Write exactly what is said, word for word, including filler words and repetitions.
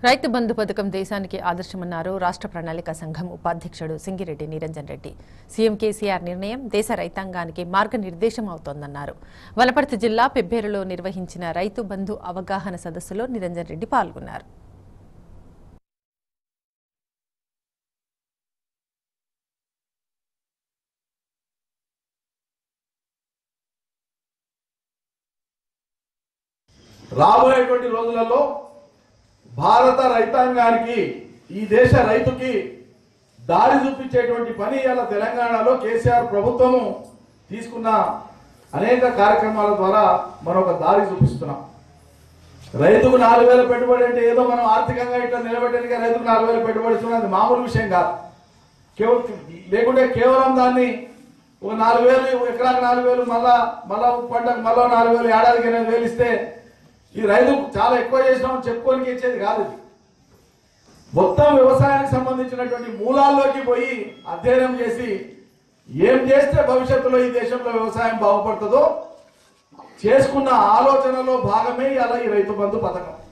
రైతు బంధు పథకం దేశానికి ఆదర్శమన్నారు రాష్ట్ర ప్రణాళిక సంఘం ఉపాధ్యక్షుడు సింగిరెడ్డి నిరంజన్ రెడ్డి. సీఎం కేసీఆర్ నిర్ణయం దేశ రైతాంగానికి మార్గనిర్దేశం అవుతోందన్నారు. వనపర్తి జిల్లా పెబ్బేరులో నిర్వహించిన రైతు బంధు అవగాహన సదస్సులో నిరంజన్ రెడ్డి పాల్గొన్నారు. రాబోయేటువంటి రోజులలో భారత రైతాంగానికి ఈ దేశ రైతుకి దారి చూపించేటువంటి పని ఇలా తెలంగాణలో కేసీఆర్ ప్రభుత్వము తీసుకున్న అనేక కార్యక్రమాల ద్వారా మనం ఒక దారి చూపిస్తున్నాం. రైతుకు నాలుగు వేల పెట్టుబడి అంటే ఏదో మనం ఆర్థికంగా ఇట్లా నిలబెట్టడానికి రైతుకు నాలుగు వేల పెట్టుబడి ఇస్తున్నది మామూలు విషయం కాదు. కేవలం లేకుంటే కేవలం దాన్ని ఒక నాలుగు వేలు ఎకరాకు నాలుగు వేలు మళ్ళా మళ్ళా పంటకు మళ్ళా నాలుగు వేలు ఏడాదికి ఎనిమిది వేలు ఇస్తే ఈ రైతు చాలా ఎక్కువ చేసినామని చెప్పుకోనికి ఇచ్చేది కాదు. ఇది మొత్తం వ్యవసాయానికి సంబంధించినటువంటి మూలాల్లోకి పోయి అధ్యయనం చేసి ఏం చేస్తే భవిష్యత్తులో ఈ దేశంలో వ్యవసాయం బాగుపడుతుందో చేసుకున్న ఆలోచనలో భాగమే అలా ఈ రైతు బంధు పథకం.